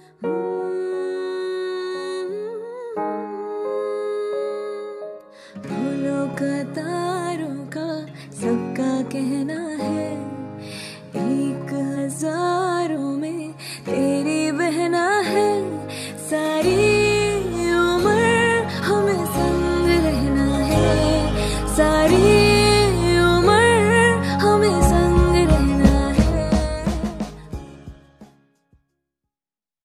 फूलों का तारों का सबका कहना है, एक हजारों में तेरी बहना है। सारी